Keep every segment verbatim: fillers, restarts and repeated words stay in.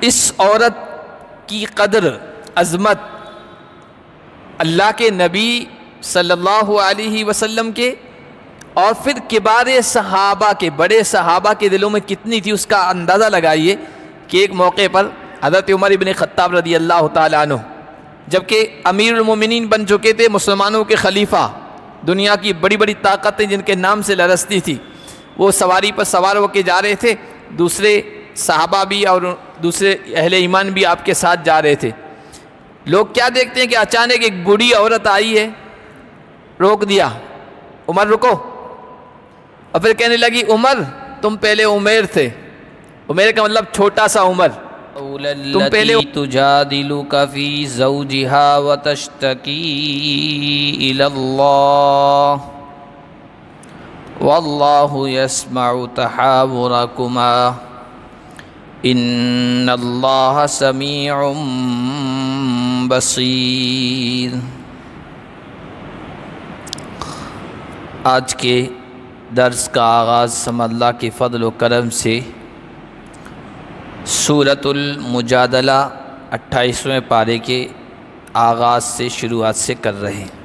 اس عورت کی قدر عظمت اللہ کے نبی صلی اللہ علیہ وسلم کے اور پھر کبار صحابہ کے، بڑے صحابہ کے دلوں میں کتنی تھی، اس کا اندازہ لگائیے کہ ایک موقع پر حضرت عمر ابن خطاب رضی اللہ تعالیٰ عنہ جبکہ امیر المومنین بن چکے تھے، مسلمانوں کے خلیفہ، دنیا کی بڑی بڑی طاقتیں جن کے نام سے لرزتی تھی، وہ سواری پر سوار ہو کے جا رہے تھے، دوسرے صحابہ بھی اور دوسرے اہل ایمان بھی آپ کے ساتھ جا رہے تھے۔ لوگ کیا دیکھتے ہیں کہ اچانک ایک بوڑھی عورت آئی ہے، روک دیا، عمر رکو، اور پھر کہنے لگی عمر تم پہلے عمیر تھے، عمیر کا مطلب چھوٹا سا عمر، تم پہلے تجادلک فی زوجہا وتشتکی الی اللہ واللہ یسمع تحاورکما ان اللہ سمیع بصیر۔ آج کے درس کا آغاز ہم اللہ کے فضل و کرم سے سورۃ المجادلہ اٹھائیسویں پارے کے آغاز سے شروعات سے کر رہے ہیں۔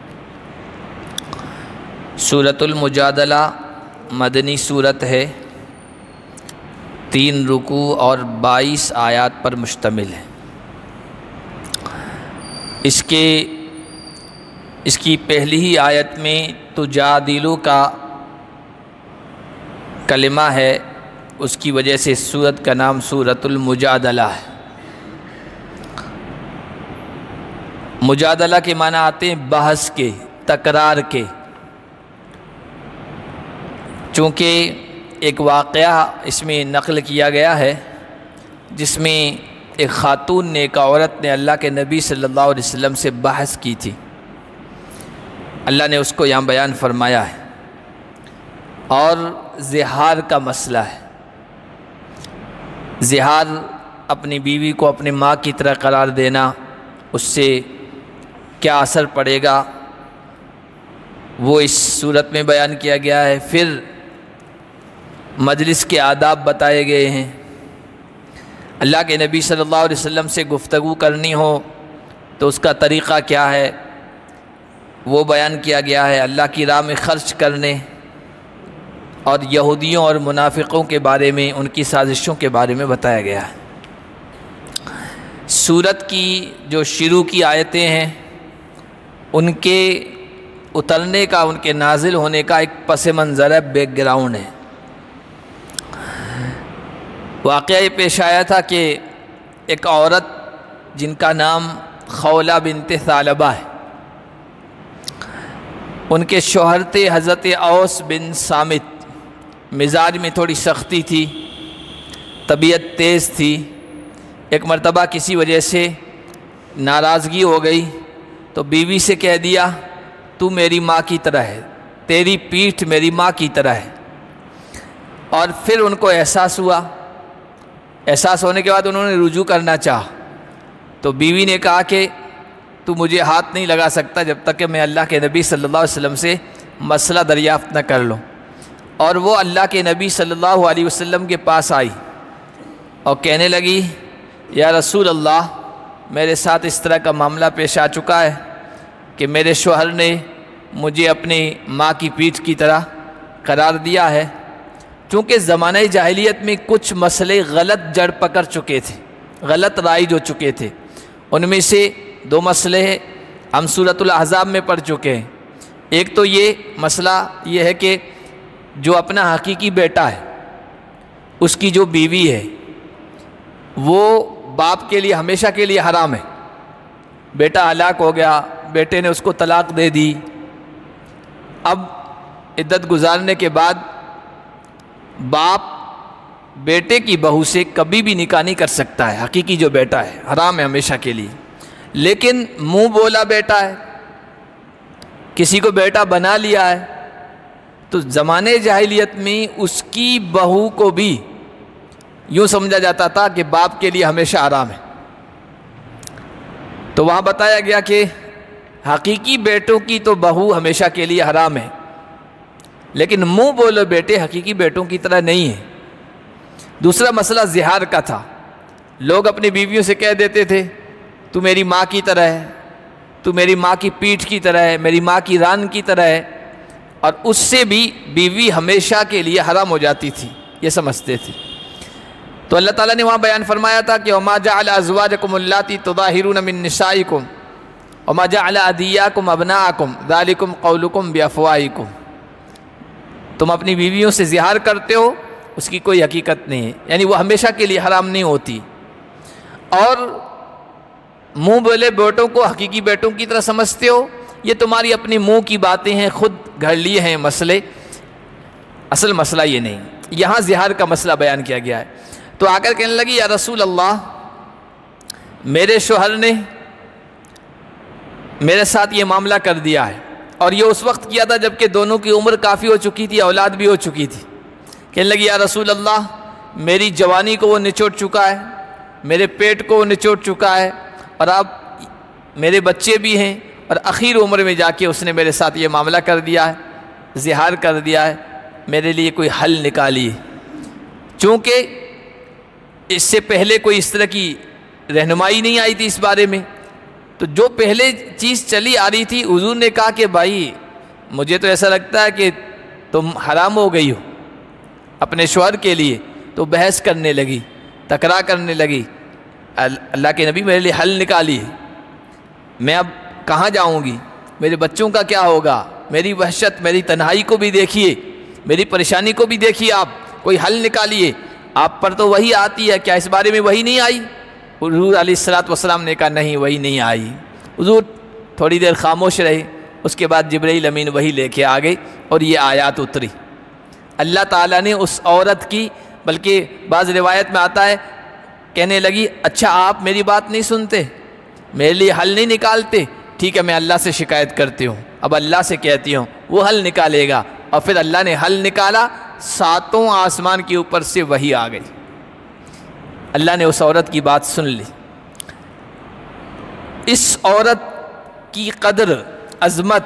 سورۃ المجادلہ مدنی سورت ہے، تین رکوع اور بائیس آیات پر مشتمل ہے۔ اس کے اس کی پہلی ہی آیت میں تجادلو کا کلمہ ہے، اس کی وجہ سے سورت کا نام سورۃ المجادلہ ہے۔ مجادلہ کے معنی آتے ہیں بحث کے، تکرار کے۔ چونکہ ایک واقعہ اس میں نقل کیا گیا ہے جس میں ایک خاتون نے، ایک عورت نے اللہ کے نبی صلی اللہ علیہ وسلم سے بحث کی تھی، اللہ نے اس کو یہاں بیان فرمایا ہے، اور زہار کا مسئلہ ہے۔ زہار اپنی بیوی کو اپنی ماں کی طرح قرار دینا، اس سے کیا اثر پڑے گا وہ اس صورت میں بیان کیا گیا ہے۔ پھر مجلس کے آداب بتائے گئے ہیں، اللہ کے نبی صلی اللہ علیہ وسلم سے گفتگو کرنی ہو تو اس کا طریقہ کیا ہے وہ بیان کیا گیا ہے، اللہ کی راہ میں خرچ کرنے اور یہودیوں اور منافقوں کے بارے میں، ان کی سازشوں کے بارے میں بتایا گیا ہے۔ سورت کی جو شروع کی آیتیں ہیں ان کے اترنے کا، ان کے نازل ہونے کا ایک پس منظر ہے، بیک گراؤنڈ ہے۔ واقعہ یہ پیش آیا تھا کہ ایک عورت جن کا نام خولہ بنت ثعلبہ ہے، ان کے شوہر تھے حضرت اوس بن صامت، مزاج میں تھوڑی سختی تھی، طبیعت تیز تھی۔ ایک مرتبہ کسی وجہ سے ناراضگی ہو گئی تو بیوی سے کہہ دیا تو میری ماں کی طرح ہے، تیری پیٹھ میری ماں کی طرح ہے۔ اور پھر ان کو احساس ہوا، احساس ہونے کے بعد انہوں نے رجوع کرنا چاہا تو بیوی نے کہا کہ تو مجھے ہاتھ نہیں لگا سکتا جب تک کہ میں اللہ کے نبی صلی اللہ علیہ وسلم سے مسئلہ دریافت نہ کر لوں۔ اور وہ اللہ کے نبی صلی اللہ علیہ وسلم کے پاس آئی اور کہنے لگی یا رسول اللہ، میرے ساتھ اس طرح کا معاملہ پیش آ چکا ہے کہ میرے شوہر نے مجھے اپنی ماں کی پیٹھ کی طرح قرار دیا ہے۔ چونکہ زمانہ جاہلیت میں کچھ مسئلے غلط جڑ پکڑ چکے تھے، غلط رائج ہو چکے تھے، ان میں سے دو مسئلے ہم سورۃ الاحزاب میں پڑھ چکے ہیں۔ ایک تو یہ مسئلہ یہ ہے کہ جو اپنا حقیقی بیٹا ہے، اس کی جو بیوی ہے وہ باپ کے لیے ہمیشہ کے لیے حرام ہے۔ بیٹا ہلاک ہو گیا، بیٹے نے اس کو طلاق دے دی، اب عدت گزارنے کے بعد باپ بیٹے کی بہو سے کبھی بھی نکاح نہیں کر سکتا ہے، حقیقی جو بیٹا ہے حرام ہے ہمیشہ کے لیے۔ لیکن منہ بولا بیٹا ہے، کسی کو بیٹا بنا لیا ہے، تو زمانے جاہلیت میں اس کی بہو کو بھی یوں سمجھا جاتا تھا کہ باپ کے لیے ہمیشہ حرام ہے۔ تو وہاں بتایا گیا کہ حقیقی بیٹوں کی تو بہو ہمیشہ کے لیے حرام ہے، لیکن منہ بولو بیٹے حقیقی بیٹوں کی طرح نہیں ہے۔ دوسرا مسئلہ زہار کا تھا، لوگ اپنی بیویوں سے کہہ دیتے تھے تو میری ماں کی طرح ہے، تو میری ماں کی پیٹھ کی طرح ہے، میری ماں کی ران کی طرح ہے، اور اس سے بھی بیوی ہمیشہ کے لیے حرام ہو جاتی تھی، یہ سمجھتے تھے۔ تو اللہ تعالیٰ نے وہاں بیان فرمایا تھا کہ وَمَا جَعَلَ أَزْوَاجَكُمُ اللَّاتِي تُظَاهِرُونَ مِن نِّسَائِكُمْ وَمَا جَعَلَ أَدْعِيَاكُمْ أَبْنَاءَكُمْ ذَلِكُمْ قَوْلُكُمْ بِأَفْوَاهِكُمْ، تم اپنی بیویوں سے زہار کرتے ہو، اس کی کوئی حقیقت نہیں ہے، یعنی وہ ہمیشہ کے لیے حرام نہیں ہوتی، اور منہ بولے بیٹوں کو حقیقی بیٹوں کی طرح سمجھتے ہو، یہ تمہاری اپنی منہ کی باتیں ہیں، خود گھڑ لیے ہیں مسئلے، اصل مسئلہ یہ نہیں۔ یہاں زہار کا مسئلہ بیان کیا گیا ہے۔ تو آ کر کہنے لگی یا رسول اللہ، میرے شوہر نے میرے ساتھ یہ معاملہ کر دیا ہے، اور یہ اس وقت کیا تھا جب کہ دونوں کی عمر کافی ہو چکی تھی، اولاد بھی ہو چکی تھی۔ کہنے لگی یا رسول اللہ، میری جوانی کو وہ نچوڑ چکا ہے، میرے پیٹ کو وہ نچوڑ چکا ہے، اور اب میرے بچے بھی ہیں، اور اخیر عمر میں جا کے اس نے میرے ساتھ یہ معاملہ کر دیا ہے، زہار کر دیا ہے، میرے لیے کوئی حل نکالیے۔ چونکہ اس سے پہلے کوئی اس طرح کی رہنمائی نہیں آئی تھی اس بارے میں، تو جو پہلے چیز چلی آ رہی تھی، حضور نے کہا کہ بھائی مجھے تو ایسا لگتا ہے کہ تم حرام ہو گئی ہو اپنے شوہر کے لیے، تو بحث کرنے لگی، تکرار کرنے لگی۔ اللہ کے نبی میرے لیے حل نکالیے، میں اب کہاں جاؤں گی، میرے بچوں کا کیا ہوگا، میری وحشت، میری تنہائی کو بھی دیکھیے، میری پریشانی کو بھی دیکھیے، آپ کوئی حل نکالیے، آپ پر تو وہی آتی ہے، کیا اس بارے میں وہی نہیں آئی؟ حضور علیہ الصلوۃ والسلام نے کہا نہیں، وہی نہیں آئی۔ حضور تھوڑی دیر خاموش رہے، اس کے بعد جبرائیل امین وہی لے کے آ گئے، اور یہ آیات اتری۔ اللہ تعالیٰ نے اس عورت کی، بلکہ بعض روایت میں آتا ہے کہنے لگی اچھا آپ میری بات نہیں سنتے، میرے لیے حل نہیں نکالتے، ٹھیک ہے میں اللہ سے شکایت کرتی ہوں، اب اللہ سے کہتی ہوں وہ حل نکالے گا۔ اور پھر اللہ نے حل نکالا، ساتوں آسمان کے اوپر سے وہی آ گئی، اللہ نے اس عورت کی بات سن لی۔ اس عورت کی قدر، عظمت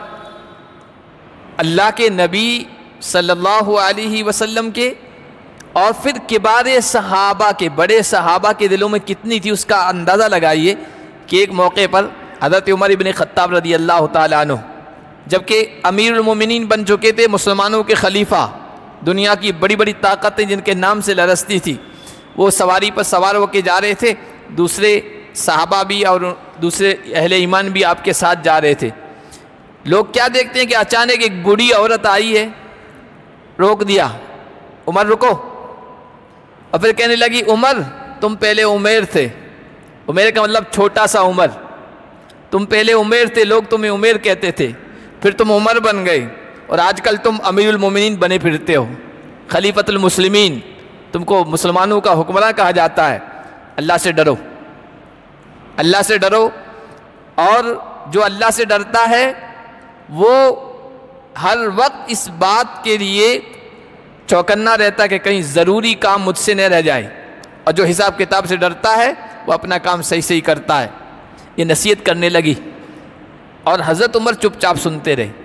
اللہ کے نبی صلی اللہ علیہ وسلم کے اور پھر کبار صحابہ کے، بڑے صحابہ کے دلوں میں کتنی تھی، اس کا اندازہ لگائیے کہ ایک موقع پر حضرت عمر ابن خطاب رضی اللہ تعالیٰ عنہ جبکہ امیر المومنین بن چکے تھے، مسلمانوں کے خلیفہ، دنیا کی بڑی بڑی طاقتیں جن کے نام سے لرزتی تھی، وہ سواری پر سوار ہو کے جا رہے تھے، دوسرے صحابہ بھی اور دوسرے اہل ایمان بھی آپ کے ساتھ جا رہے تھے۔ لوگ کیا دیکھتے ہیں کہ اچانک ایک بوڑھی عورت آئی ہے، روک دیا، عمر رکو، اور پھر کہنے لگی عمر تم پہلے عمیر تھے، عمیر کا مطلب چھوٹا سا عمر، تم پہلے عمیر تھے، لوگ تمہیں عمیر کہتے تھے، پھر تم عمر بن گئے، اور آج کل تم امیر المومنین بنے پھرتے ہو، خلیفۃ المسلمین، تم کو مسلمانوں کا حکمراں کہا جاتا ہے۔ اللہ سے ڈرو، اللہ سے ڈرو، اور جو اللہ سے ڈرتا ہے وہ ہر وقت اس بات کے لیے چوکنا رہتا ہے کہ کہیں ضروری کام مجھ سے نہ رہ جائے، اور جو حساب کتاب سے ڈرتا ہے وہ اپنا کام صحیح صحیح کرتا ہے۔ یہ نصیحت کرنے لگی، اور حضرت عمر چپ چاپ سنتے رہے۔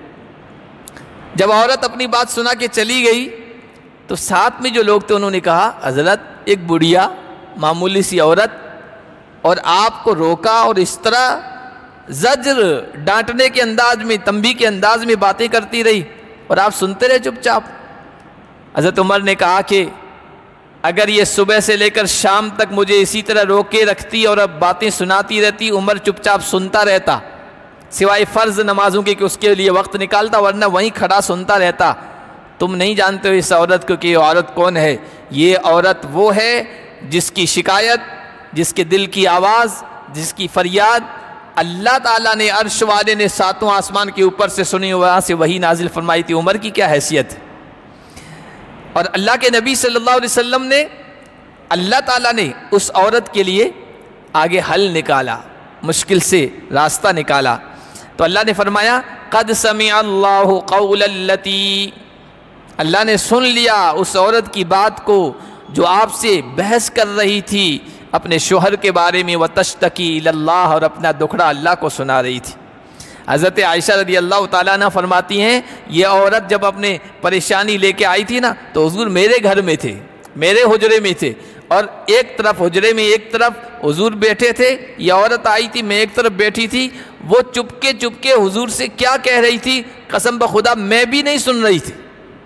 جب عورت اپنی بات سنا کے چلی گئی تو ساتھ میں جو لوگ تھے انہوں نے کہا حضرت ایک بڑھیا معمولی سی عورت، اور آپ کو روکا اور اس طرح زجر ڈانٹنے کے انداز میں، تنبیہ کے انداز میں باتیں کرتی رہی، اور آپ سنتے رہے چپ چاپ۔ حضرت عمر نے کہا کہ اگر یہ صبح سے لے کر شام تک مجھے اسی طرح روکے رکھتی اور اب باتیں سناتی رہتی، عمر چپ چاپ سنتا رہتا، سوائے فرض نمازوں کے کہ اس کے لیے وقت نکالتا، ورنہ وہیں کھڑا سنتا رہتا۔ تم نہیں جانتے ہو اس عورت کو کہ یہ عورت کون ہے، یہ عورت وہ ہے جس کی شکایت، جس کے دل کی آواز، جس کی فریاد اللہ تعالیٰ نے، عرش والے نے ساتوں آسمان کے اوپر سے سنی، وہاں سے وہی نازل فرمائی تھی۔ عمر کی کیا حیثیت ہے، اور اللہ کے نبی صلی اللہ علیہ وسلم نے، اللہ تعالیٰ نے اس عورت کے لیے آگے حل نکالا، مشکل سے راستہ نکالا۔ تو اللہ نے فرمایا قد سمع اللہ قول التی، اللہ نے سن لیا اس عورت کی بات کو جو آپ سے بحث کر رہی تھی اپنے شوہر کے بارے میں، وتشتکی الی اللہ، اور اپنا دکھڑا اللہ کو سنا رہی تھی۔ حضرت عائشہ رضی اللہ تعالیٰ عنہ فرماتی ہیں یہ عورت جب اپنے پریشانی لے کے آئی تھی نا تو حضور میرے گھر میں تھے، میرے حجرے میں تھے، اور ایک طرف حجرے میں ایک طرف حضور بیٹھے تھے، یہ عورت آئی تھی، میں ایک طرف بیٹھی تھی، وہ چپکے چپکے حضور سے کیا کہہ رہی تھی قسم بخدا میں بھی نہیں سن رہی تھی،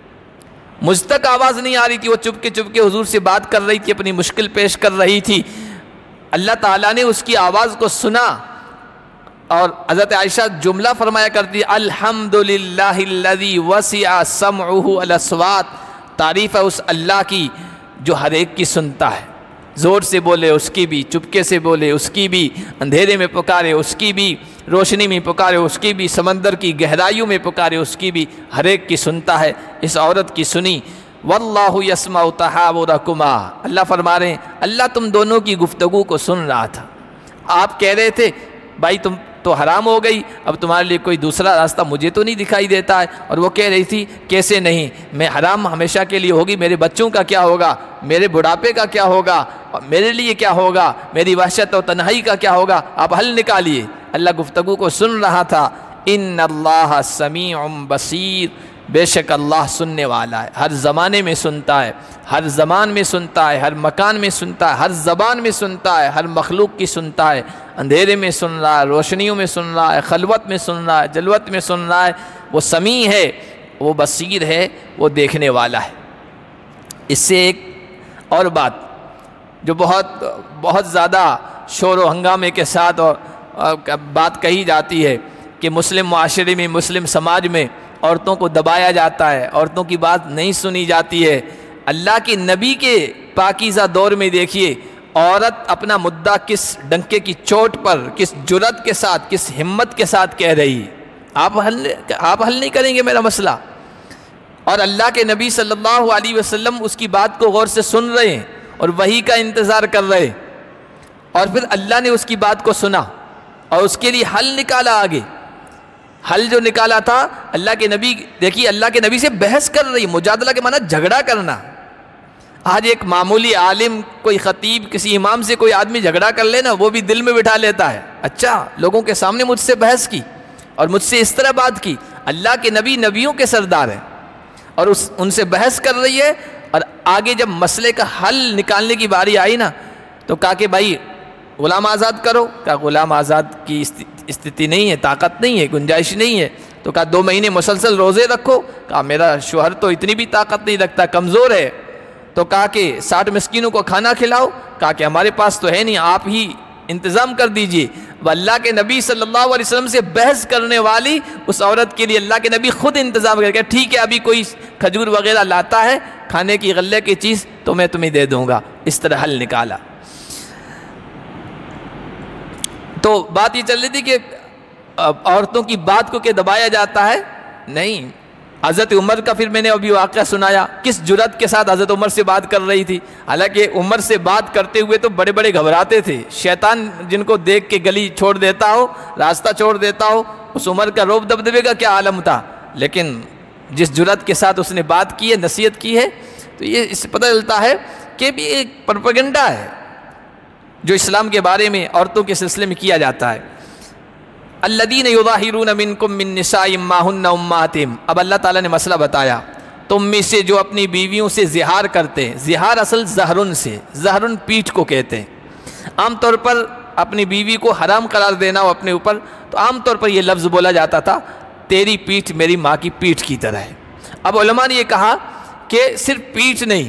مجھ تک آواز نہیں آ رہی تھی، وہ چپکے چپکے حضور سے بات کر رہی تھی، اپنی مشکل پیش کر رہی تھی۔ اللہ تعالیٰ نے اس کی آواز کو سنا، اور حضرت عائشہ جملہ فرمایا کرتی الحمدللہ الذی وسع سمعہ الاصوات، تعریف ہے اس اللہ کی جو ہر ایک کی سنتا ہے، زور سے بولے اس کی بھی، چپکے سے بولے اس کی بھی، اندھیرے میں پکارے اس کی بھی، روشنی میں پکارے اس کی بھی، سمندر کی گہرائیوں میں پکارے اس کی بھی، ہر ایک کی سنتا ہے۔ اس عورت کی سنی۔ واللہ یسمع تحاورکما، اللہ فرما رہے ہیں اللہ تم دونوں کی گفتگو کو سن رہا تھا، آپ کہہ رہے تھے بھائی تم تو حرام ہو گئی، اب تمہارے لیے کوئی دوسرا راستہ مجھے تو نہیں دکھائی دیتا ہے، اور وہ کہہ رہی تھی کیسے نہیں، میں حرام ہمیشہ کے لیے ہوگی، میرے بچوں کا کیا ہوگا، میرے بڑھاپے کا کیا ہوگا، اور میرے لیے کیا ہوگا، میری وحشت اور تنہائی کا کیا ہوگا، آپ حل نکالیے۔ اللہ گفتگو کو سن رہا تھا۔ ان اللہ سمیع بصیر، بے شک اللہ سننے والا ہے، ہر زمانے میں سنتا ہے، ہر زمان میں سنتا ہے، ہر مکان میں سنتا ہے، ہر زبان میں سنتا ہے، ہر مخلوق کی سنتا ہے، اندھیرے میں سن رہا ہے، روشنیوں میں سن رہا ہے، خلوت میں سن رہا ہے، جلوت میں سن رہا ہے، وہ سمیع ہے، وہ بصیر ہے، وہ دیکھنے والا ہے۔ اس سے ایک اور بات جو بہت بہت زیادہ شور و ہنگامے کے ساتھ اور بات کہی جاتی ہے کہ مسلم معاشرے میں، مسلم سماج میں عورتوں کو دبایا جاتا ہے، عورتوں کی بات نہیں سنی جاتی ہے۔ اللہ کے نبی کے پاکیزہ دور میں دیکھیے عورت اپنا مدعا کس ڈنکے کی چوٹ پر، کس جرأت کے ساتھ، کس ہمت کے ساتھ کہہ رہی ہے، آپ حل آپ حل نہیں کریں گے میرا مسئلہ، اور اللہ کے نبی صلی اللہ علیہ وسلم اس کی بات کو غور سے سن رہے ہیں اور وحی کا انتظار کر رہے، اور پھر اللہ نے اس کی بات کو سنا اور اس کے لیے حل نکالا۔ آگے حل جو نکالا تھا اللہ کے نبی، دیکھیے اللہ کے نبی سے بحث کر رہی، مجادلہ کے معنی جھگڑا کرنا۔ آج ایک معمولی عالم، کوئی خطیب، کسی امام سے کوئی آدمی جھگڑا کر لینا، وہ بھی دل میں بٹھا لیتا ہے، اچھا لوگوں کے سامنے مجھ سے بحث کی اور مجھ سے اس طرح بات کی۔ اللہ کے نبی نبیوں کے سردار ہیں اور اس ان سے بحث کر رہی ہے، اور آگے جب مسئلے کا حل نکالنے کی باری آئی نا تو کہا کہ بھائی غلام آزاد کرو، کہا غلام آزاد کی استھتی نہیں ہے، طاقت نہیں ہے، گنجائش نہیں ہے، تو کہا دو مہینے مسلسل روزے رکھو، کہا میرا شوہر تو اتنی بھی طاقت نہیں رکھتا، کمزور ہے، تو کہا کہ ساٹھ مسکینوں کو کھانا کھلاؤ، کہا کہ ہمارے پاس تو ہے نہیں، آپ ہی انتظام کر دیجئے۔ وہ اللہ کے نبی صلی اللہ علیہ وسلم سے بحث کرنے والی اس عورت کے لیے اللہ کے نبی خود انتظام کر کے ٹھیک ہے ابھی کوئی کھجور وغیرہ لاتا ہے کھانے کی غلے کی چیز تو میں تمہیں دے دوں گا، اس طرح حل نکالا۔ تو بات یہ چل رہی تھی کہ عورتوں کی بات کو کہ دبایا جاتا ہے، نہیں۔ حضرت عمر کا پھر میں نے ابھی واقعہ سنایا، کس جرأت کے ساتھ حضرت عمر سے بات کر رہی تھی، حالانکہ عمر سے بات کرتے ہوئے تو بڑے بڑے گھبراتے تھے، شیطان جن کو دیکھ کے گلی چھوڑ دیتا ہو، راستہ چھوڑ دیتا ہو، اس عمر کا روب دبدبے کا کیا عالم تھا، لیکن جس جرأت کے ساتھ اس نے بات کی ہے، نصیحت کی ہے، تو یہ اس سے پتہ چلتا ہے کہ بھی ایک پروپیگنڈا ہے جو اسلام کے بارے میں عورتوں کے سلسلے میں کیا جاتا ہے۔ الذین یظاہرون منکم من نساء ما ہن امہاتہم، اب اللہ تعالیٰ نے مسئلہ بتایا، تم میں سے جو اپنی بیویوں سے زہار کرتے ہیں، زہار اصل زہرن سے، زہرن پیٹھ کو کہتے ہیں، عام طور پر اپنی بیوی کو حرام قرار دینا ہو اپنے اوپر تو عام طور پر یہ لفظ بولا جاتا تھا، تیری پیٹھ میری ماں کی پیٹھ کی طرح ہے۔ اب علماء نے یہ کہا کہ صرف پیٹھ نہیں،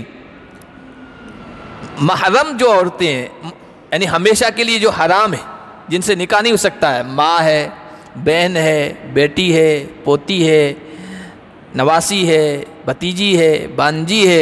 محرم جو عورتیں ہیں، یعنی ہمیشہ کے لیے جو حرام ہے، جن سے نکاح نہیں ہو سکتا ہے، ماں ہے، بہن ہے، بیٹی ہے، پوتی ہے، نواسی ہے، بھتیجی ہے، بانجی ہے،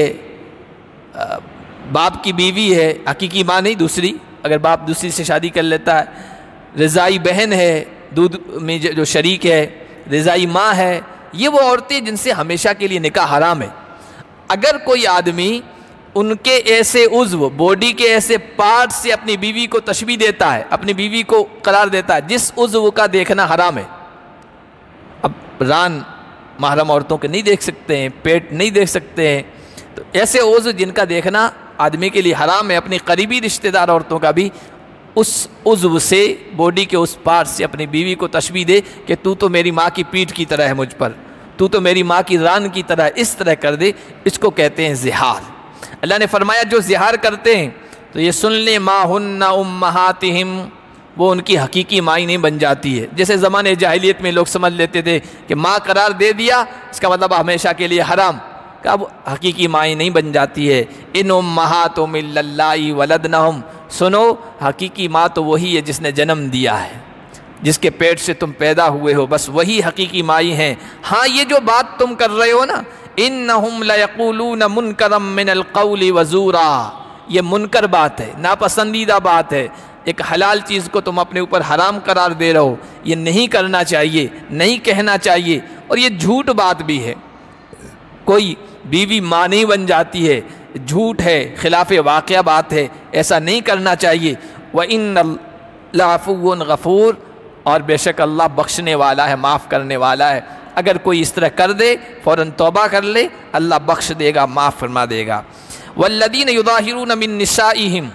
باپ کی بیوی ہے، حقیقی ماں نہیں دوسری، اگر باپ دوسری سے شادی کر لیتا ہے، رضائی بہن ہے، دودھ میں جو شریک ہے، رضائی ماں ہے، یہ وہ عورتیں جن سے ہمیشہ کے لیے نکاح حرام ہے۔ اگر کوئی آدمی ان کے ایسے عضو، باڈی کے ایسے پارٹ سے اپنی بیوی کو تشبیہ دیتا ہے، اپنی بیوی کو قرار دیتا ہے جس عضو کا دیکھنا حرام ہے، اب ران محرم عورتوں کے نہیں دیکھ سکتے ہیں، پیٹ نہیں دیکھ سکتے ہیں، تو ایسے عضو جن کا دیکھنا آدمی کے لیے حرام ہے، اپنی قریبی رشتہ دار عورتوں کا بھی اس عضو سے، باڈی کے اس پارٹ سے اپنی بیوی کو تشبیہ دے کہ تو تو میری ماں کی پیٹھ کی طرح ہے مجھ پر، تو تو میری ماں کی ران کی طرح، اس طرح کر دے، اس کو کہتے ہیں زہار۔ اللہ نے فرمایا جو زہار کرتے ہیں تو یہ سن لیں ما ہن امہاتہم، وہ ان کی حقیقی مائی نہیں بن جاتی ہے۔ جیسے زمانے جاہلیت میں لوگ سمجھ لیتے تھے کہ ماں قرار دے دیا اس کا مطلب ہمیشہ کے لیے حرام، کہ اب حقیقی مائی نہیں بن جاتی ہے۔ ان امہاتہم الا اللائی ولدنہم، سنو حقیقی ماں تو وہی ہے جس نے جنم دیا ہے، جس کے پیٹ سے تم پیدا ہوئے ہو، بس وہی حقیقی مائی ہیں۔ ہاں یہ جو بات تم کر رہے ہو نا، انہم لیقولون منکرا من القول وزورا، یہ منکر بات ہے، ناپسندیدہ بات ہے، ایک حلال چیز کو تم اپنے اوپر حرام قرار دے رہے ہو، یہ نہیں کرنا چاہیے، نہیں کہنا چاہیے، اور یہ جھوٹ بات بھی ہے۔ کوئی بیوی ماں نہیں بن جاتی ہے، جھوٹ ہے، خلاف واقعہ بات ہے، ایسا نہیں کرنا چاہیے۔ وَإِنَّ اللَّهَ عَفُوٌّ غَفُورٌ، اور بے شک اللہ بخشنے والا ہے، معاف کرنے والا ہے۔ اگر کوئی اس طرح کر دے فوراً توبہ کر لے، اللہ بخش دے گا، معاف فرما دے گا۔ وَالَّذِينَ يُظَاهِرُونَ مِن نِّسَائِهِمْ،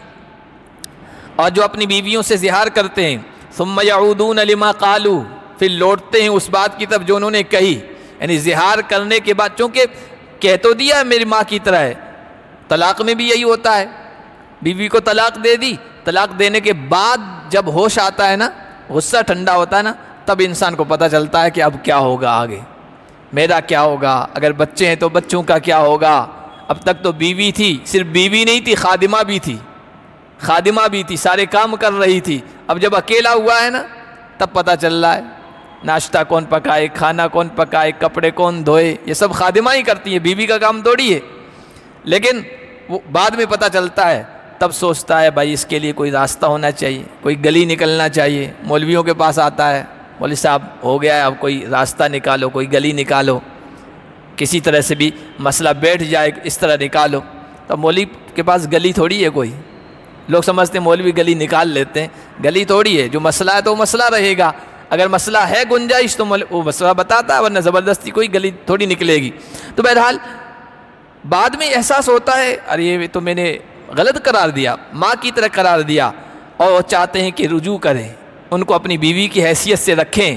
اور جو اپنی بیویوں سے زہار کرتے ہیں، ثُمَّ يَعُودُونَ لِمَا قَالُوا، پھر لوٹتے ہیں اس بات کی طرف جو انہوں نے کہی، یعنی زہار کرنے کے بعد، چونکہ کہہ تو دیا میری ماں کی طرح ہے، طلاق میں بھی یہی ہوتا ہے، بیوی کو طلاق دے دی، طلاق دینے کے بعد جب ہوش آتا ہے نا، غصہ ٹھنڈا ہوتا ہے نا، تب انسان کو پتہ چلتا ہے کہ اب کیا ہوگا، آگے میرا کیا ہوگا، اگر بچے ہیں تو بچوں کا کیا ہوگا۔ اب تک تو بیوی تھی، صرف بیوی نہیں تھی، خادمہ بھی تھی، خادمہ بھی تھی، سارے کام کر رہی تھی، اب جب اکیلا ہوا ہے نا تب پتہ چل رہا ہے ناشتہ کون پکائے، کھانا کون پکائے، کپڑے کون دھوئے، یہ سب خادمہ ہی کرتی ہیں، بیوی کا کام تھوڑی ہے۔ لیکن وہ بعد میں پتہ چلتا ہے، تب سوچتا ہے بھائی اس کے لیے کوئی راستہ ہونا چاہیے، کوئی گلی نکلنا چاہیے، مولویوں کے پاس آتا ہے، مولوی صاحب ہو گیا ہے، اب کوئی راستہ نکالو، کوئی گلی نکالو، کسی طرح سے بھی مسئلہ بیٹھ جائے، اس طرح نکالو۔ تو مولوی کے پاس گلی تھوڑی ہے کوئی، لوگ سمجھتے ہیں مولوی گلی نکال لیتے ہیں، گلی تھوڑی ہے، جو مسئلہ ہے تو وہ مسئلہ رہے گا، اگر مسئلہ ہے گنجائش تو وہ مسئلہ بتاتا ہے، ورنہ زبردستی کوئی گلی تھوڑی نکلے گی۔ تو بہرحال بعد میں احساس ہوتا ہے ارے یہ تو میں نے غلط قرار دیا، ماں کی طرح قرار دیا، اور وہ چاہتے ہیں کہ رجوع کریں، ان کو اپنی بیوی کی حیثیت سے رکھیں۔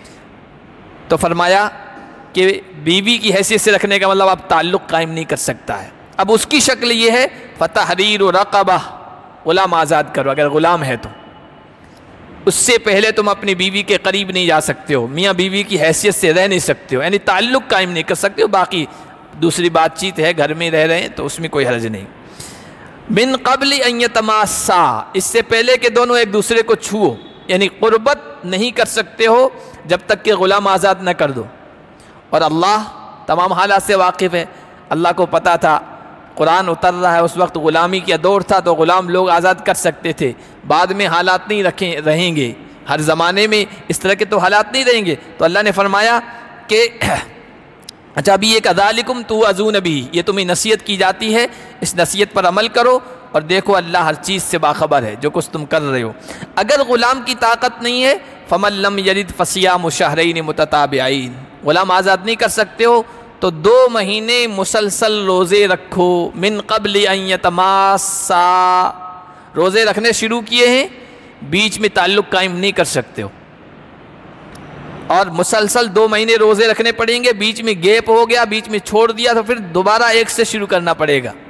تو فرمایا کہ بیوی کی حیثیت سے رکھنے کا مطلب آپ تعلق قائم نہیں کر سکتا ہے، اب اس کی شکل یہ ہے فتحریر رقبہ، غلام آزاد کرو اگر غلام ہے تو، اس سے پہلے تم اپنی بیوی کے قریب نہیں جا سکتے ہو، میاں بیوی کی حیثیت سے رہ نہیں سکتے ہو، یعنی تعلق قائم نہیں کر سکتے ہو، باقی دوسری بات چیت ہے، گھر میں رہ رہے ہیں تو اس میں کوئی حرج نہیں۔ من قبل ان یتماسا، اس سے پہلے کہ دونوں ایک دوسرے کو چھوؤ، یعنی قربت نہیں کر سکتے ہو جب تک کہ غلام آزاد نہ کر دو۔ اور اللہ تمام حالات سے واقف ہے، اللہ کو پتہ تھا قرآن اتر رہا ہے، اس وقت غلامی کا دور تھا تو غلام لوگ آزاد کر سکتے تھے، بعد میں حالات نہیں رکھیں رہیں گے، ہر زمانے میں اس طرح کے تو حالات نہیں رہیں گے، تو اللہ نے فرمایا کہ اچھا ابھی ایک اذالکم توعظون بھی، یہ تمہیں نصیحت کی جاتی ہے، اس نصیحت پر عمل کرو، اور دیکھو اللہ ہر چیز سے باخبر ہے جو کچھ تم کر رہے ہو۔ اگر غلام کی طاقت نہیں ہے فمن لم یجد فصیام شہرین متتابعین، غلام آزاد نہیں کر سکتے ہو تو دو مہینے مسلسل روزے رکھو، من قبل ان یتماسا، روزے رکھنے شروع کیے ہیں، بیچ میں تعلق قائم نہیں کر سکتے ہو، اور مسلسل دو مہینے روزے رکھنے پڑیں گے، بیچ میں گیپ ہو گیا، بیچ میں چھوڑ دیا تو پھر دوبارہ ایک سے شروع کرنا پڑے گا۔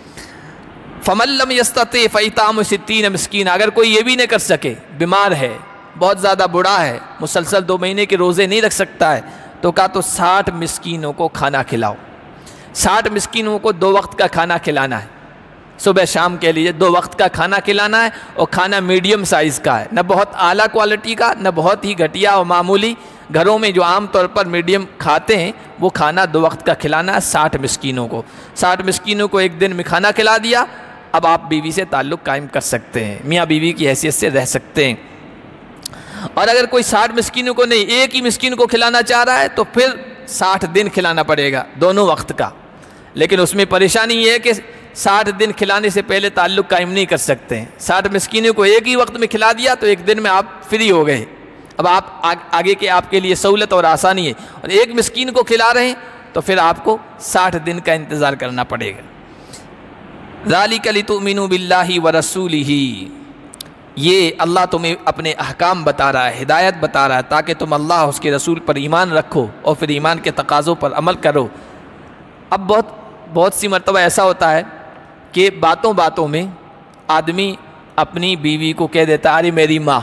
فمن لم یستطع فاطعام ستین مسکینا، اگر کوئی یہ بھی نہ کر سکے، بیمار ہے، بہت زیادہ بوڑھا ہے، مسلسل دو مہینے کے روزے نہیں رکھ سکتا ہے، تو کہا تو ساٹھ مسکینوں کو کھانا کھلاؤ، ساٹھ مسکینوں کو دو وقت کا کھانا کھلانا ہے، صبح شام کے لیے دو وقت کا کھانا کھلانا ہے، اور کھانا میڈیم سائز کا ہے، نہ بہت اعلیٰ کوالٹی کا، نہ بہت ہی گھٹیا اور معمولی، گھروں میں جو عام طور پر میڈیم کھاتے ہیں وہ کھانا دو وقت کا کھلانا ہے ساٹھ مسکینوں کو۔ ساٹھ مسکینوں کو ایک دن میں کھانا کھلا دیا، اب آپ بیوی سے تعلق قائم کر سکتے ہیں، میاں بیوی کی حیثیت سے رہ سکتے ہیں۔ اور اگر کوئی ساٹھ مسکینوں کو نہیں، ایک ہی مسکین کو کھلانا چاہ رہا ہے تو پھر ساٹھ دن کھلانا پڑے گا دونوں وقت کا، لیکن اس میں پریشانی یہ ہے کہ ساٹھ دن کھلانے سے پہلے تعلق قائم نہیں کر سکتے ہیں، ساٹھ مسکینوں کو ایک ہی وقت میں کھلا دیا تو ایک دن میں آپ فری ہو گئے، اب آپ آگے کے آپ کے لیے سہولت اور آسانی ہے، اور ایک مسکین کو کھلا رہے ہیں تو پھر آپ کو ساٹھ دن کا انتظار کرنا پڑے گا۔ ذَلِكَ لِتُؤْمِنُوا بِاللَّهِ وَرَسُولِهِ، یہ اللہ تمہیں اپنے احکام بتا رہا ہے، ہدایت بتا رہا ہے تاکہ تم اللہ اس کے رسول پر ایمان رکھو اور پھر ایمان کے تقاضوں پر عمل کرو۔ اب بہت بہت سی مرتبہ ایسا ہوتا ہے کہ باتوں باتوں میں آدمی اپنی بیوی کو کہہ دیتا ارے میری ماں،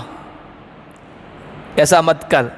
ایسا مت کر،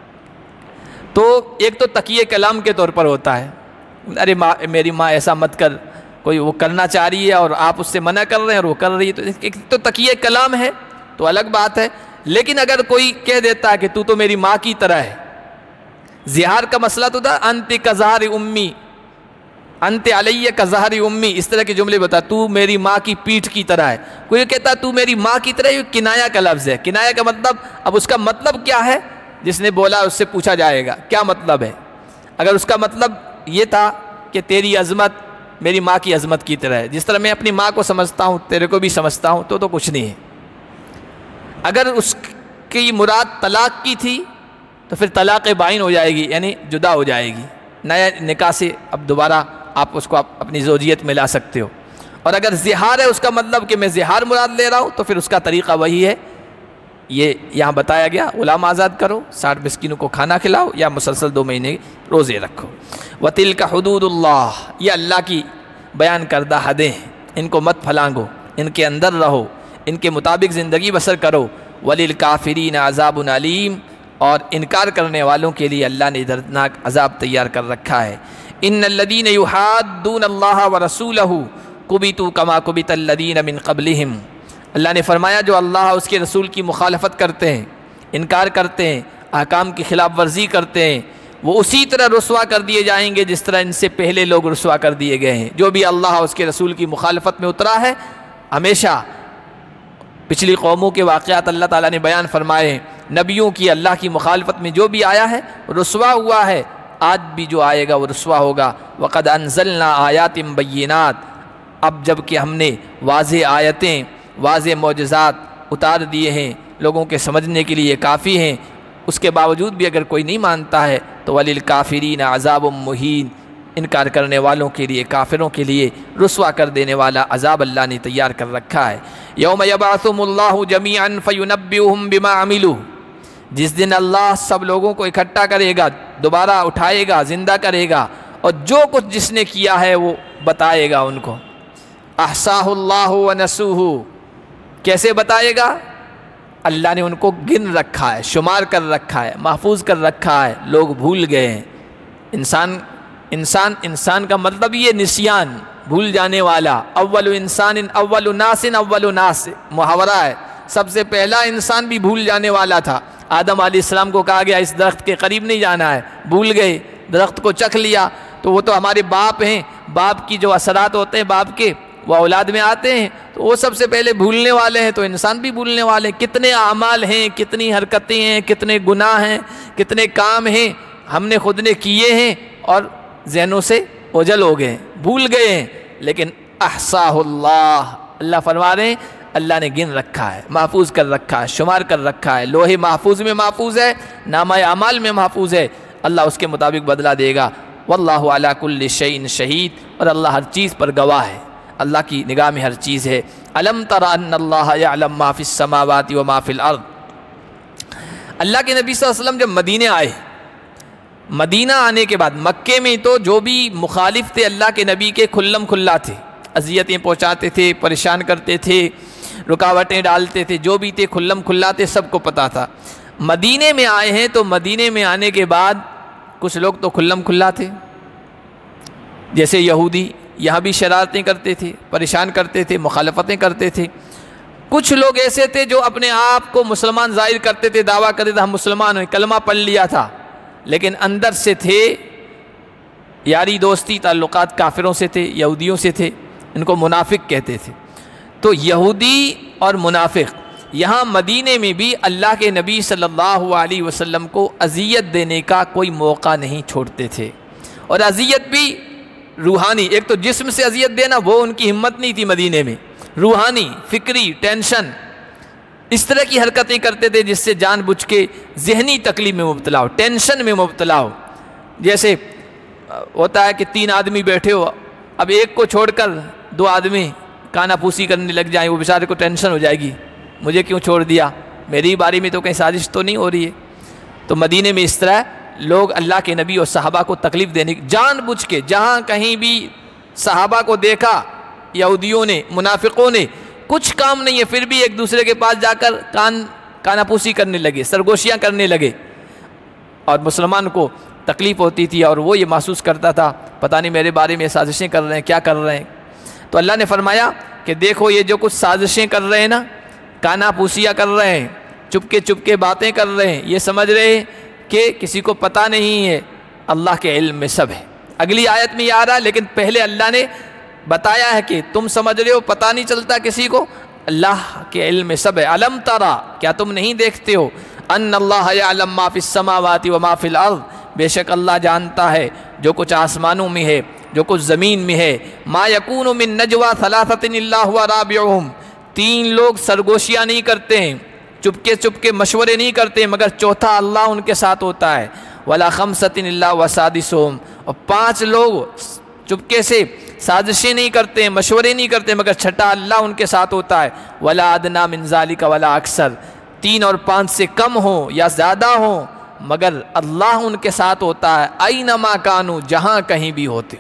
تو ایک تو تقیہ کلام کے طور پر ہوتا ہے، ارے ماں میری ماں ایسا مت کر، کوئی وہ کرنا چاہ رہی ہے اور آپ اس سے منع کر رہے ہیں اور وہ کر رہی ہے، تو ایک تو تقیہ کلام ہے تو الگ بات ہے۔ لیکن اگر کوئی کہہ دیتا ہے کہ تو تو میری ماں کی طرح ہے، زہار کا مسئلہ تو تھا انت کظہر امی، انت علیہ کظہر امی، اس طرح کے جملے بتا، تو میری ماں کی پیٹھ کی طرح ہے۔ کوئی کہتا تو میری ماں کی طرح، یہ کنایہ کا لفظ ہے۔ کنایہ کا مطلب، اب اس کا مطلب کیا ہے؟ جس نے بولا اس سے پوچھا جائے گا کیا مطلب ہے۔ اگر اس کا مطلب یہ تھا کہ تیری عظمت میری ماں کی عظمت کی طرح ہے، جس طرح میں اپنی ماں کو سمجھتا ہوں تیرے کو بھی سمجھتا ہوں، تو تو کچھ نہیں ہے۔ اگر اس کی مراد طلاق کی تھی تو پھر طلاق بائن ہو جائے گی، یعنی جدا ہو جائے گی، نیا نکاح سے اب دوبارہ آپ اس کو اپنی زوجیت میں لا سکتے ہو۔ اور اگر زہار ہے اس کا مطلب کہ میں زہار مراد لے رہا ہوں، تو پھر اس کا طریقہ وہی ہے، یہ یہاں بتایا گیا، غلام آزاد کرو، ساٹھ مسکینوں کو کھانا کھلاؤ، یا مسلسل دو مہینے روزے رکھو۔ وَتِلْكَ حُدُودُ اللَّهِ، یہ اللہ کی بیان کردہ حدیں ہیں، ان کو مت پھلانگو، ان کے اندر رہو، ان کے مطابق زندگی بسر کرو۔ وَلِلْكَافِرِينَ عَذَابٌ عَلِيمٌ، اور انکار کرنے والوں کے لیے اللہ نے دردناک عذاب تیار کر رکھا ہے۔ ان الذین یحادون اللہ ورسولہ کبتوا کما کبت الذین من قبلہم، اللہ نے فرمایا جو اللہ اس کے رسول کی مخالفت کرتے ہیں، انکار کرتے ہیں، احکام کی خلاف ورزی کرتے ہیں، وہ اسی طرح رسوا کر دیے جائیں گے جس طرح ان سے پہلے لوگ رسوا کر دیے گئے ہیں۔ جو بھی اللہ اس کے رسول کی مخالفت میں اترا ہے، ہمیشہ پچھلی قوموں کے واقعات اللہ تعالیٰ نے بیان فرمائے، نبیوں کی اللہ کی مخالفت میں جو بھی آیا ہے رسوا ہوا ہے، آج بھی جو آئے گا وہ رسوا ہوگا۔ وَقَدْ أَنزَلْنَا آیَاتٍ بَيِّنَاتٍ، اب جب کہ ہم نے واضح آیتیں، واضح معجزات اتار دیے ہیں، لوگوں کے سمجھنے کے لیے کافی ہیں، اس کے باوجود بھی اگر کوئی نہیں مانتا ہے تو وَلِلْكَافِرِينَ عَذَابٌ مُّهِينٌ، انکار کرنے والوں کے لیے، کافروں کے لیے رسوا کر دینے والا عذاب اللہ نے تیار کر رکھا ہے۔ یوم یبعثہم اللہ جمیعا فینبئہم بما عملوا، جس دن اللہ سب لوگوں کو اکٹھا کرے گا، دوبارہ اٹھائے گا، زندہ کرے گا، اور جو کچھ جس نے کیا ہے وہ بتائے گا ان کو۔ احصاہ اللہ ونسوہ، کیسے بتائے گا؟ اللہ نے ان کو گن رکھا ہے، شمار کر رکھا ہے، محفوظ کر رکھا ہے، لوگ بھول گئے ہیں۔ انسان انسان انسان کا مطلب یہ نسیان، بھول جانے والا۔ اول انسان اول ناس اول ناس محاورہ ہے، سب سے پہلا انسان بھی بھول جانے والا تھا۔ آدم علیہ السلام کو کہا گیا اس درخت کے قریب نہیں جانا ہے، بھول گئے، درخت کو چکھ لیا۔ تو وہ تو ہمارے باپ ہیں، باپ کی جو اثرات ہوتے ہیں باپ کے وہ اولاد میں آتے ہیں، تو وہ سب سے پہلے بھولنے والے ہیں، تو انسان بھی بھولنے والے ہیں۔ کتنے اعمال ہیں، کتنی حرکتیں ہیں، کتنے گناہ ہیں، کتنے کام ہیں ہم نے خود نے کیے ہیں اور ذہنوں سے اوجھل ہو گئے، بھول گئے ہیں، لیکن احصاہ اللہ، اللہ فرما رہے ہیں اللہ نے گن رکھا ہے، محفوظ کر رکھا ہے، شمار کر رکھا ہے، لوح محفوظ میں محفوظ ہے، نامہ اعمال میں محفوظ ہے، اللہ اس کے مطابق بدلہ دے گا۔ واللہ علی کل شیء شہید، اور اللہ ہر چیز پر گواہ ہے، اللہ کی نگاہ میں ہر چیز ہے۔ الم تر ان اللہ یعلم ما فی السماوات و ما فی الارض، اللہ کے نبی صلی اللہ علیہ وسلم جب مدینے آئے، مدینہ آنے کے بعد مکے میں تو جو بھی مخالف تھے اللہ کے نبی کے کھلم کھلا تھے، اذیتیں پہنچاتے تھے، پریشان کرتے تھے، رکاوٹیں ڈالتے تھے، جو بھی تھے کھلم کھلا تھے، سب کو پتہ تھا۔ مدینے میں آئے ہیں تو مدینے میں آنے کے بعد کچھ لوگ تو کھلم کھلا تھے، جیسے یہودی یہاں بھی شرارتیں کرتے تھے، پریشان کرتے تھے، مخالفتیں کرتے تھے۔ کچھ لوگ ایسے تھے جو اپنے آپ کو مسلمان ظاہر کرتے تھے، دعویٰ کرتے تھے ہم مسلمان ہیں، کلمہ پڑھ لیا تھا، لیکن اندر سے تھے یاری دوستی تعلقات کافروں سے تھے، یہودیوں سے تھے، ان کو منافق کہتے تھے۔ تو یہودی اور منافق یہاں مدینے میں بھی اللہ کے نبی صلی اللہ علیہ وسلم کو اذیت دینے کا کوئی موقع نہیں چھوڑتے تھے، اور اذیت بھی روحانی، ایک تو جسم سے اذیت دینا وہ ان کی ہمت نہیں تھی مدینے میں، روحانی، فکری، ٹینشن، اس طرح کی حرکتیں کرتے تھے جس سے جان بوجھ کے ذہنی تکلیف میں مبتلا ہو، ٹینشن میں مبتلا ہو۔ جیسے ہوتا ہے کہ تین آدمی بیٹھے ہو، اب ایک کو چھوڑ کر دو آدمی کانا پھوسی کرنے لگ جائیں، وہ بیچارے کو ٹینشن ہو جائے گی، مجھے کیوں چھوڑ دیا، میری باری میں تو کہیں سازش تو نہیں ہو رہی ہے۔ تو مدینے میں اس طرح لوگ اللہ کے نبی اور صحابہ کو تکلیف دینے جان بوجھ کے، جہاں کہیں بھی صحابہ کو دیکھا یہودیوں نے، منافقوں نے، کچھ کام نہیں ہے، پھر بھی ایک دوسرے کے پاس جا کر کان کانا پوسی کرنے لگے، سرگوشیاں کرنے لگے، اور مسلمان کو تکلیف ہوتی تھی اور وہ یہ محسوس کرتا تھا پتہ نہیں میرے بارے میں سازشیں کر رہے ہیں، کیا کر رہے ہیں۔ تو اللہ نے فرمایا کہ دیکھو یہ جو کچھ سازشیں کر رہے ہیں نا، کانا پوسیاں کر رہے ہیں، چپکے چپکے باتیں کر رہے ہیں، یہ سمجھ رہے ہیں کہ کسی کو پتہ نہیں ہے، اللہ کے علم میں سب ہے۔ اگلی آیت میں یہ آ رہا، لیکن پہلے اللہ نے بتایا ہے کہ تم سمجھ رہے ہو پتہ نہیں چلتا کسی کو، اللہ کے علم میں سب ہے۔ الم ترى، کیا تم نہیں دیکھتے ہو، ان اللہ یعلم ما فی السماوات و ما فی الارض، بے شک اللہ جانتا ہے جو کچھ آسمانوں میں ہے، جو کچھ زمین میں ہے۔ ما یکون من نجوى ثلاثۃ الا هو رابعهم، تین لوگ سرگوشیاں نہیں کرتے ہیں، چپکے چپکے مشورے نہیں کرتے ہیں، مگر چوتھا اللہ ان کے ساتھ ہوتا ہے۔ ولا خمسۃ الا وسادسهم، اور پانچ لوگ چپکے سے سازشیں نہیں کرتے ہیں، مشورے نہیں کرتے، مگر چھٹا اللہ ان کے ساتھ ہوتا ہے۔ ولا ادنی من ذلک ولا اکثر، تین اور پانچ سے کم ہوں یا زیادہ ہوں، مگر اللہ ان کے ساتھ ہوتا ہے۔ اینما کانوا، جہاں کہیں بھی ہوتے ہو۔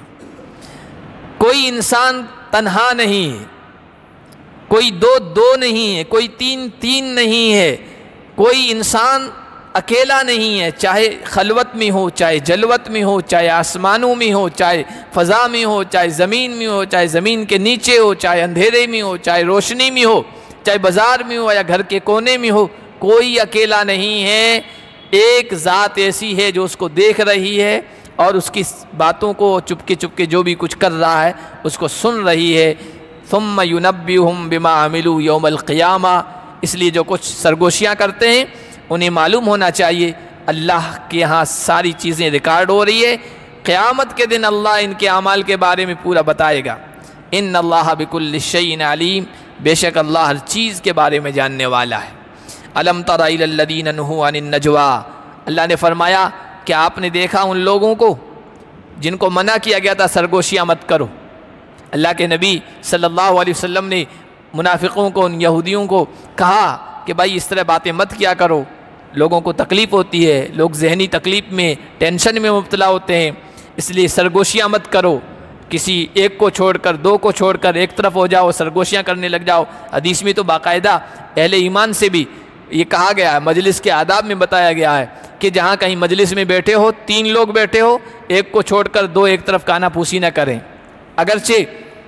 کوئی انسان تنہا نہیں ہے، کوئی دو دو نہیں ہے، کوئی تین تین نہیں ہے، کوئی انسان اکیلا نہیں ہے، چاہے خلوت میں ہو، چاہے جلوت میں ہو، چاہے آسمانوں میں ہو، چاہے فضا میں ہو، چاہے زمین میں ہو، چاہے زمین کے نیچے ہو، چاہے اندھیرے میں ہو، چاہے روشنی میں ہو، چاہے بازار میں ہو یا گھر کے کونے میں ہو، کوئی اکیلا نہیں ہے۔ ایک ذات ایسی ہے جو اس کو دیکھ رہی ہے اور اس کی باتوں کو چپکے چپکے جو بھی کچھ کر رہا ہے اس کو سن رہی ہے۔ ثم ينبئهم بما عملوا يوم القیامہ، اس لیے جو کچھ سرگوشیاں کرتے ہیں انہیں معلوم ہونا چاہیے اللہ کے ہاں ساری چیزیں ریکارڈ ہو رہی ہے، قیامت کے دن اللہ ان کے اعمال کے بارے میں پورا بتائے گا۔ ان اللہ بکل شیء علیم، بے شک اللہ ہر چیز کے بارے میں جاننے والا ہے۔ الم تر الی الذین نہوا عن النجوی، اللہ نے فرمایا کہ آپ نے دیکھا ان لوگوں کو جن کو منع کیا گیا تھا سرگوشیاں مت کرو۔ اللہ کے نبی صلی اللہ علیہ وسلم نے منافقوں کو، ان یہودیوں کو کہا کہ بھائی اس طرح باتیں مت کیا کرو، لوگوں کو تکلیف ہوتی ہے، لوگ ذہنی تکلیف میں، ٹینشن میں مبتلا ہوتے ہیں، اس لیے سرگوشیاں مت کرو، کسی ایک کو چھوڑ کر، دو کو چھوڑ کر ایک طرف ہو جاؤ، سرگوشیاں کرنے لگ جاؤ۔ حدیث میں تو باقاعدہ اہل ایمان سے بھی یہ کہا گیا ہے، مجلس کے آداب میں بتایا گیا ہے کہ جہاں کہیں مجلس میں بیٹھے ہو، تین لوگ بیٹھے ہو، ایک کو چھوڑ کر دو ایک طرف کانا پوسی نہ کریں۔ اگرچہ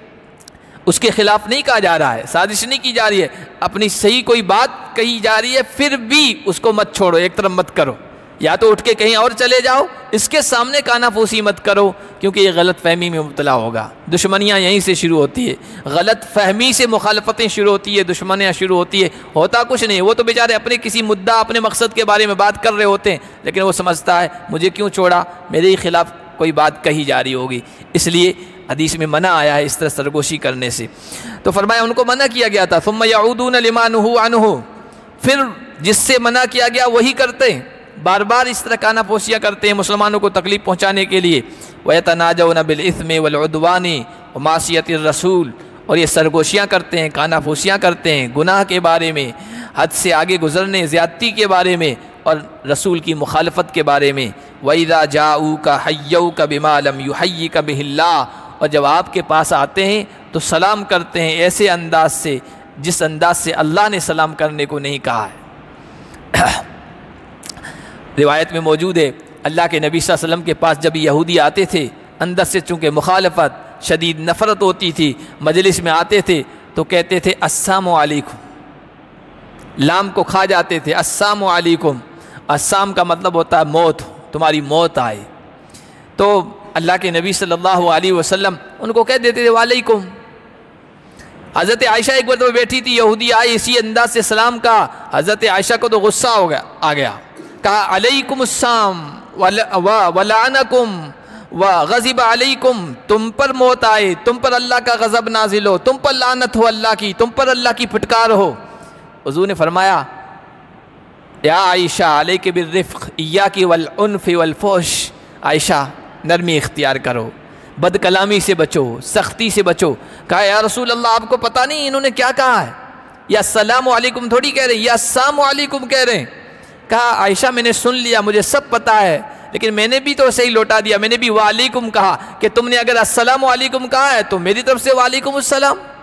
اس کے خلاف نہیں کہا جا رہا ہے، سازش نہیں کی جا رہی ہے، اپنی صحیح کوئی بات کہی جا رہی ہے، پھر بھی اس کو مت چھوڑو، ایک طرف مت کرو، یا تو اٹھ کے کہیں اور چلے جاؤ، اس کے سامنے کانا پوسی مت کرو، کیونکہ یہ غلط فہمی میں مبتلا ہوگا۔ دشمنیاں یہیں سے شروع ہوتی ہے، غلط فہمی سے مخالفتیں شروع ہوتی ہے، دشمنیاں شروع ہوتی ہے، ہوتا کچھ نہیں، وہ تو بیچارے اپنے کسی مدعا، اپنے مقصد کے بارے میں بات کر رہے ہوتے ہیں، لیکن وہ سمجھتا ہے مجھے کیوں چھوڑا، میرے ہی خلاف کوئی بات کہی جا رہی ہوگی، اس لیے حدیث میں منع آیا ہے اس طرح سرگوشی کرنے سے۔ تو فرمایا ان کو منع کیا گیا تھا، ثم یعودون لما نہوا عنہ، پھر جس سے منع کیا گیا وہی کرتے ہیں، بار بار اس طرح کانا پوسیاں کرتے ہیں مسلمانوں کو تکلیف پہنچانے کے لیے۔ وَيَتَنَاجَوْنَ بِالْإِثْمِ وَالْعُدْوَانِ وَمَعْصِيَتِ الرَّسُولِ، اور یہ سرگوشیاں کرتے ہیں، کانا پوسیاں کرتے ہیں گناہ کے بارے میں، حد سے آگے گزرنے، زیادتی کے بارے میں، اور رسول کی مخالفت کے بارے میں۔ وَإِذَا جَاءُوكَ حَيَّوْكَ بِمَا لَمْ يُحَيِّكَ بِهِ اللَّهُ، اور جب آپ کے پاس آتے ہیں تو سلام کرتے ہیں ایسے انداز سے جس انداز سے اللہ نے سلام کرنے کو نہیں کہا ہے۔ روایت میں موجود ہے اللہ کے نبی صلی اللہ علیہ وسلم کے پاس جب یہودی آتے تھے، اندر سے چونکہ مخالفت، شدید نفرت ہوتی تھی، مجلس میں آتے تھے تو کہتے تھے السلام علیکم، لام کو کھا جاتے تھے، السلام علیکم، السلام کا مطلب ہوتا ہے موت، تمہاری موت آئے، تو اللہ کے نبی صلی اللہ علیہ وسلم ان کو کہہ دیتے تھے وعلیکم۔ حضرت عائشہ ایک بار بیٹھی تھی، یہودی آئی، اسی انداز سے سلام کا، حضرت عائشہ کو تو غصہ ہو گیا آ گیا، کہا علیکم السلام ولعنکم وغضب علیکم، تم پر موت آئے، تم پر اللہ کا غضب نازل ہو، تم پر لعنت ہو اللہ کی، تم پر اللہ کی پھٹکار ہو۔ حضور نے فرمایا یا عائشہ علیک بالرفق ایاک والعنف والفحش، عائشہ نرمی اختیار کرو، بد کلامی سے بچو، سختی سے بچو۔ کہا یا رسول اللہ آپ کو پتہ نہیں انہوں نے کیا کہا ہے، یا السلام علیکم تھوڑی کہہ رہے ہیں، یا السلام علیکم کہہ رہے ہیں۔ کہا عائشہ میں نے سن لیا، مجھے سب پتہ ہے، لیکن میں نے بھی تو صحیح لوٹا دیا، میں نے بھی وعلیکم کہا، کہ تم نے اگر السلام علیکم کہا ہے تو میری طرف سے وعلیکم السلام۔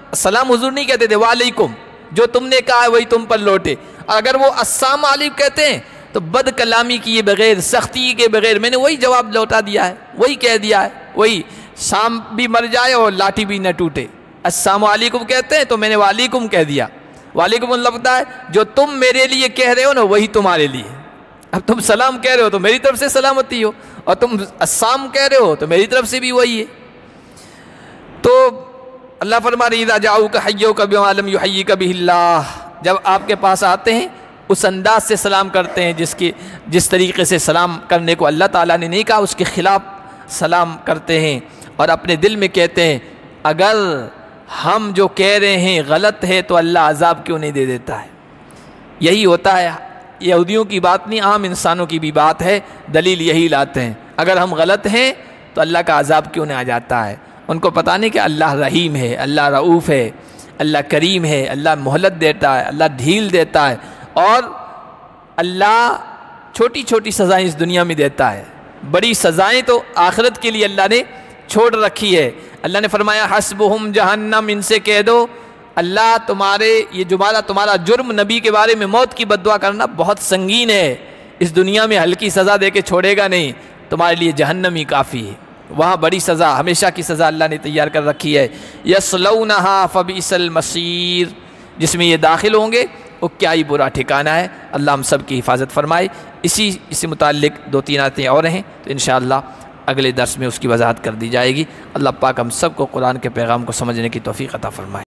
السلام حضور نہیں کہتے تھے، وعلیکم، جو تم نے کہا ہے وہی تم پر لوٹے. اور اگر وہ السلام علیکم کہتے ہیں تو بد کلامی کیے بغیر، سختی کے بغیر، میں نے وہی جواب لوٹا دیا ہے، وہی کہہ دیا ہے، وہی شام بھی مر جائے اور لاٹھی بھی نہ ٹوٹے. السلام علیکم کہتے ہیں تو میں نے وعلیکم کہہ دیا. وعلیکم لگتا ہے جو تم میرے لیے کہہ رہے ہو نا وہی تمہارے لیے. اب تم سلام کہہ رہے ہو تو میری طرف سے سلامتی ہو، اور تم السلام کہہ رہے ہو تو میری طرف سے بھی وہی ہے. تو اللہ فرما رہی اذا جاؤک حیوک بما لم یحیک بہ اللہ، جب آپ کے پاس آتے ہیں اس انداز سے سلام کرتے ہیں جس کی جس طریقے سے سلام کرنے کو اللہ تعالیٰ نے نہیں کہا، اس کے خلاف سلام کرتے ہیں. اور اپنے دل میں کہتے ہیں اگر ہم جو کہہ رہے ہیں غلط ہے تو اللہ عذاب کیوں نہیں دے دیتا ہے. یہی ہوتا ہے، یہودیوں کی بات نہیں، عام انسانوں کی بھی بات ہے. دلیل یہی لاتے ہیں اگر ہم غلط ہیں تو اللہ کا عذاب کیوں نہیں آ جاتا ہے. ان کو پتہ نہیں کہ اللہ رحیم ہے، اللہ رؤوف ہے، اللہ کریم ہے، اللہ مہلت دیتا ہے، اللہ ڈھیل دیتا ہے، اور اللہ چھوٹی چھوٹی سزائیں اس دنیا میں دیتا ہے، بڑی سزائیں تو آخرت کے لیے اللہ نے چھوڑ رکھی ہے. اللہ نے فرمایا حسبہم جہنم، ان سے کہہ دو اللہ تمہارے یہ جملہ تمہارا جرم نبی کے بارے میں موت کی بد دعا کرنا بہت سنگین ہے، اس دنیا میں ہلکی سزا دے کے چھوڑے گا نہیں، تمہارے لیے جہنم ہی کافی ہے. وہاں بڑی سزا، ہمیشہ کی سزا اللہ نے تیار کر رکھی ہے. یصلونہا فبئس المصیر، جس میں یہ داخل ہوں گے وہ کیا ہی برا ٹھکانہ ہے. اللہ ہم سب کی حفاظت فرمائے. اسی اسی متعلق دو تین آیتیں اور ہیں تو انشاءاللہ اگلے درس میں اس کی وضاحت کر دی جائے گی. اللہ پاک ہم سب کو قرآن کے پیغام کو سمجھنے کی توفیق عطا فرمائے.